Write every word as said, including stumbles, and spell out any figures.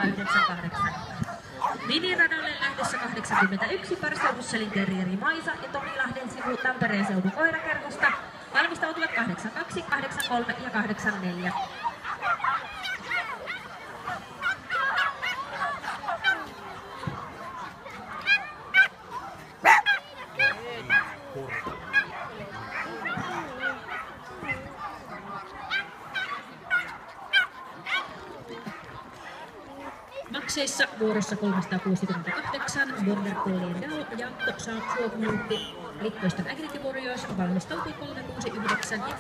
kolmesataayhdeksänkymmentäkahdeksan. Miniradalle lähdössä kahdeksankymmentäyksi Parselbusselin terrieri Maisa ja Tomilahden sivu Tampereen seudun koirakerhosta valmistautuvat kahdeksankymmentäkaksi, kahdeksankymmentäkolme ja kahdeksankymmentäneljä. Makseissa vuorossa kolmesataakuusikymmentäkahdeksan Border Collie Dao ja Saab Suomi Littoisten Agility Warriors valmistautui kolme kuusi yhdeksän.